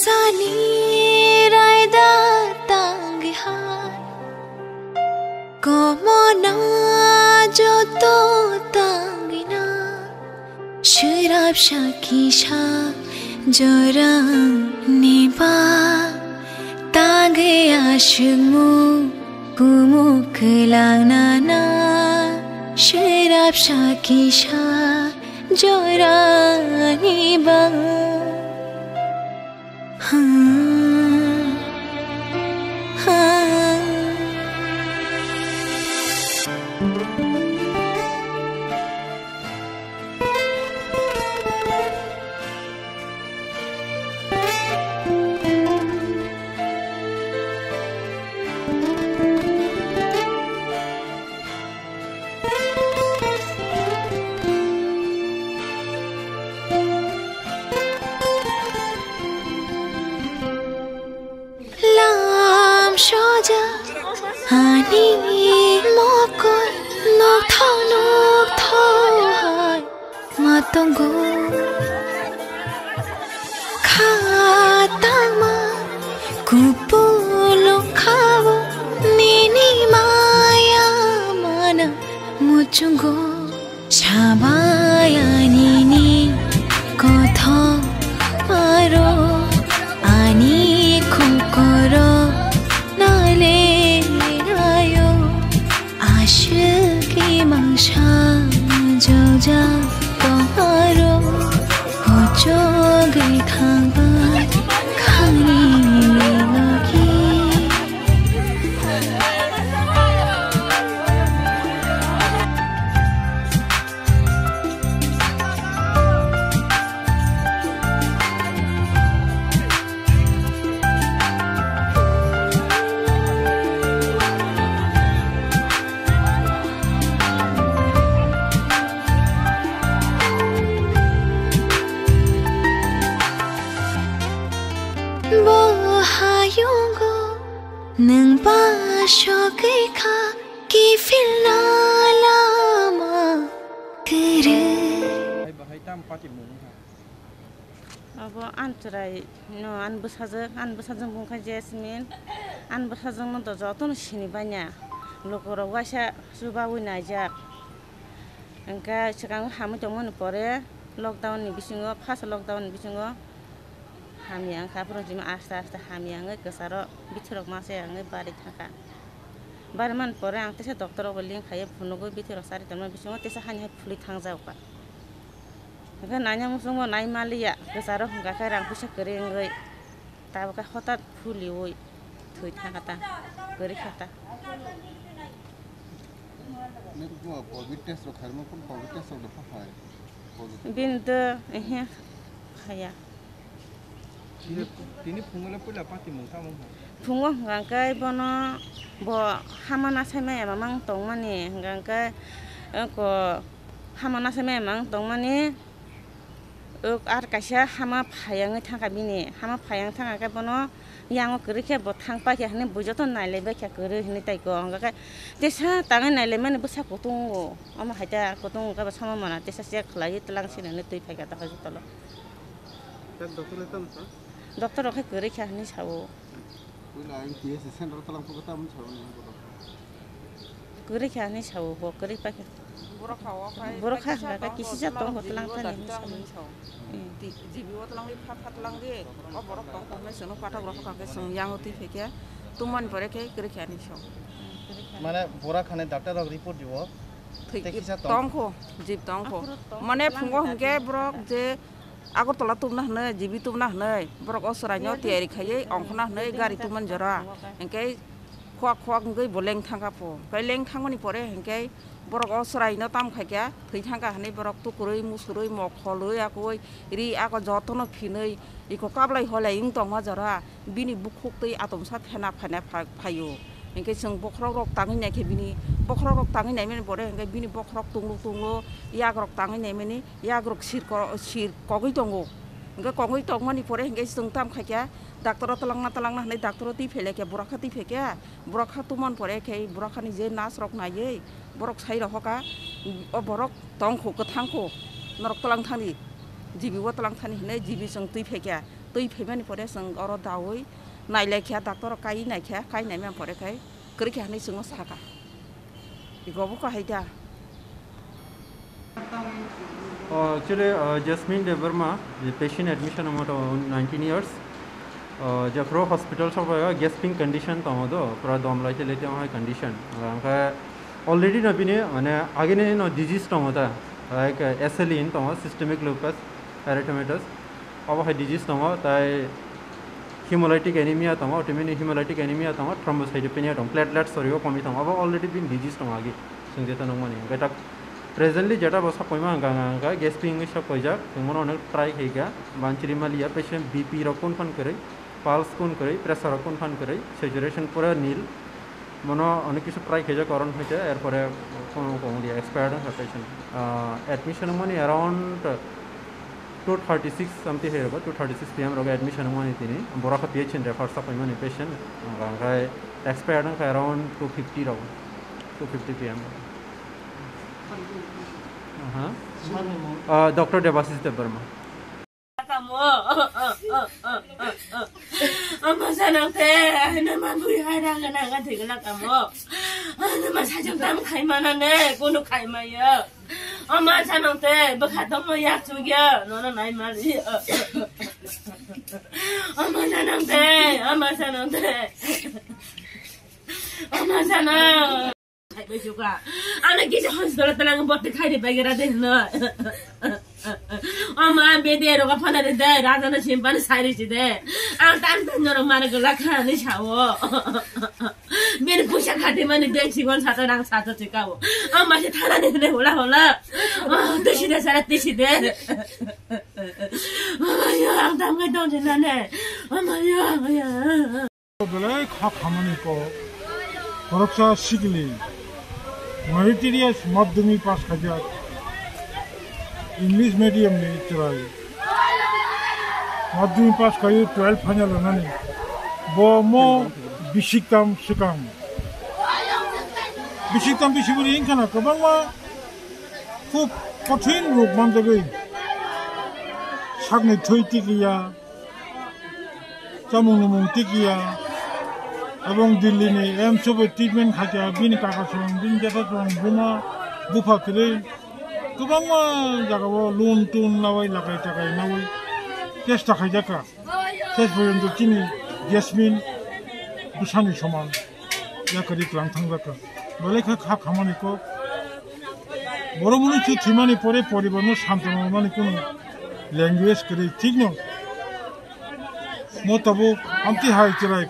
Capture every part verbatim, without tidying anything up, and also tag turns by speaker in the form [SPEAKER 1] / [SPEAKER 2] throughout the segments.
[SPEAKER 1] Sani raida tangihan Como na joto tangina Shirab shakisha jorang niba Tangi ashmu kumuk lang nana Shirab shakisha jorang niba Hani mokor nok thau nok thau hai matongo khatama kupulo khawo nini maya mana muchungo shabaya nini kotho maro ani khukoro nale Mangsha joja toharo hojo gai thangba khani lagi Nang ba shokai kha ki filala ma kere
[SPEAKER 2] bahai tam pati mung
[SPEAKER 3] abo antrai no an besajak an besajak bungkai jasmine an besajak no to joton sini banya lokoro wasa subawi najak angka sekarang hamu tomon pore lockdown ni bisingo pas lockdown ni bisingo Hamiang kapro jima asta asta hamiang ngai kesaro bitirok mase ngai bari thaka barman pore ang tese doktor boling khaye phunogo bitirok sari tamna bisingo tese hanya phuli thangjau ka ga nanya musungo nai malia kesaro hungka ka rang pusa kere ngai ta ka hotat phuli oi thoi thaka ta kere khata
[SPEAKER 2] ne ko covid test ro kharmo kon covid test ro fa hai
[SPEAKER 3] bin de eh khaya
[SPEAKER 2] Tini pungola pula pati mung ta mung
[SPEAKER 3] pungo ngangkai bono bo hamana seme mamang tongmani ngangkai ko hamana seme mang tongmani ok ar kaisa hama phayang thanga bini hama phayang thanga ka bono yango kerike bo thangpa ke hne bujoton naile be kya kere hne tai ko ngangkai tesa tangai naile mane busa kutung ama haja kutung ka sama mana tesa se khlai tlang sine ne tui phai ka ta hajutalo
[SPEAKER 2] tak doktor letam sa
[SPEAKER 3] Dokter oke kere kya ni sawo.
[SPEAKER 2] Wila ang P S center talang pagkata mo sawo ni
[SPEAKER 3] kere kya ni sawo bo kere pa.
[SPEAKER 4] Buruk hawa kai.
[SPEAKER 3] Buruk ha ka kisi ja tong hotlang ta ni sawo.
[SPEAKER 4] Di jibi hotlang li phat phat lang ge. O borok tong ko me sono pata borok ka ke song yang oti fekya. Tuman pore ke kere kya ni sawo.
[SPEAKER 2] Mane bora khane doctor of report dibo.
[SPEAKER 4] Tong ko jib tong ko. Mane phungo henge borok je Aku telah tumnah ne, jibi tumnah ne, borok osranya tiari kaya, angknah ne, gari tuman jara, engkai kuak kuak engkai boleng thangka po, kai leng thangmani pore engkai borok osranya tam kaya, thai thangka hane borok tu kurui musurui mokholui aku iri aku jotono phinai, iko kablai holai ing tong ma jara, bini bukhuk tei atom sa phena phena phayo. Engkai seng bokrok rok tangi nai ke bini bokrok rok tangi nai meni pore engkai bini bokrok tunglu tunglu yak rok tangi nai meni yak rok sir ko sir kogoi tongo engkai kogoi tong mani pore engkai seng tam khakia doctor telang na telang na nai doctor ti phele ke burakha ti pheke burakha tuman pore ke burakha ni je nas rok na ye borok sai rok ka o borok tong kho ka thang kho norok telang thani jibi wa telang thani ne jibi seng ti pheke tui phimani pore sung oro dawi nailekha doctor kai naikha kai naimya pore kai kri kha ni sungo saka igobu ka haida.
[SPEAKER 5] Uh, actually, uh, Jasmine De Verma, the patient admission amount of nineteen years. Uh, Jafro hospital so uh, gasping condition tamodo, pra domla chile tamo condition. Uh, already na bine, ane agene no disease tamoda, like uh, S L E in tamo systemic lupus erythematosus. Aba disease tamo, tai hemolytic anemia tamo, autoimmune hemolytic anemia tamo, thrombocytopenia tamo, platelets sorry, komi tamo. Aba already been disease tamo agi. Sungdeta nongmani. Gata presently jata basa koima anga anga gasping isha koja, kemono onek try heiga, banchiri malia patient B P rakun fan kare, pulse kun kare, pressure rakun fan kare, saturation pura nil, mono onek isu try heiga koron hoja, air pore kono kono dia expired patient. Uh, admission money around two thirty six something here, but two thirty six P M roga admission money tini, boraka P H in refer sa koima ni patient, anga expired around two fifty roga, two fifty P M. Uh-huh. Uh, Doctor Devasis De Verma.
[SPEAKER 6] Amma sanang te, naman buhay harang na nga tingnan ka mo. Naman sadyang tam kay manane, kuno kay maya. Amma sanang te, baka mo yak sugya, no na nay mali. Amma sanang te, amma sanang te. Amma sanang. Ay juga, anak kita hospital telang buat dikai bagi rada na. Ama bede roga pana de rada na simpan sari side. Ang tan tan noro mara gula kan ni chawo. Mere pusha khate mani dek sigon sata rang sata chikawo. Ama se thana ne ne hola hola. Tishi de sara tishi de. Ama ya ang tam ngai dong jena ne. Ama ya ya.
[SPEAKER 7] Belai khap hamani ko. Koroksa sigli. Meritorious Madhyamik pass kajat English medium ni cerai Madhyamik pass kayu twelve final nani bo mo bisiktam sekam bisiktam bisiburi ingkana kabang ma খুব কঠিন রোগ মানতে sakni thoi tikiya chamung numung tikiya এবং দিল্লি নি M সবে treatment খাইতে বিন কাকাসং বিন জেতাসং বুনা বুফা করে গোबां জায়গাবো লোন টুন লাবাই লাগাই টাকাই নাওই চেষ্টা খাইজাকা শেষ পর্যন্ত চিনি জেসমিন দুসানি সমান ইয়াকারি ক্লাং থাংজাকা বলেখা খা খামানিকো বড় মনুষ্য থিমানি পরে পরিবর্ণ শান্তনা মানে কোন ল্যাঙ্গুয়েজ করে ঠিক ন মতাবো আমতি হাই চিরাই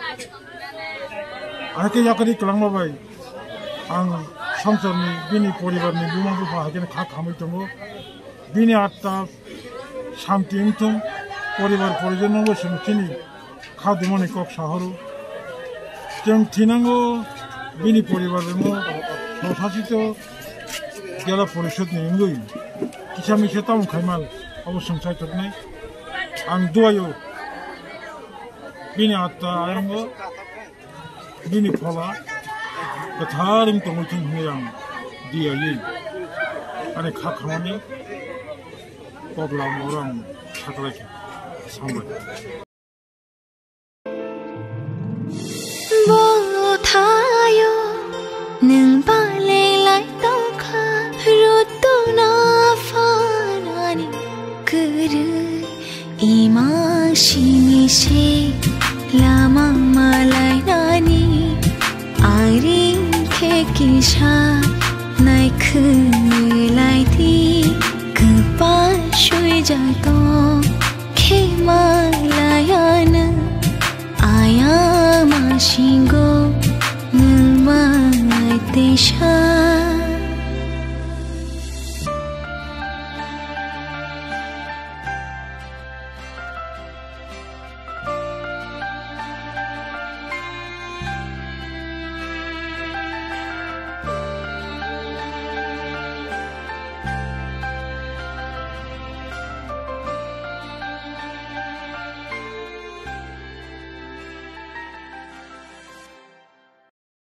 [SPEAKER 7] आके याकरी कलांगमा बाय आं संसारनि बिनि परिवारनि बिमा बिफा हागेन खा खामै दङ बिनि आत्ता शान्ति इंथुं परिवार परिजनबो सिमथिनि खादुमनि कक साहरु जों थिनांगौ बिनि परिवारजों ससासित गेला परिषदनि इंगै किसामिसे ताम खायमाल अबसं साइतनाय आं दुआयो बिनि आत्ता आंगो Bini pola, ketaring tongolting huyang dia ye, ane khak hamani, poglam orang saklek sambat.
[SPEAKER 1] Bo thayo, nung balay lai tongkha, ruto na fanani, kuru imang shimi she, lama malay nani. Aring ke kisha nai khulai thi kpa shui jato ke malayana aya mashingo nilmai tesha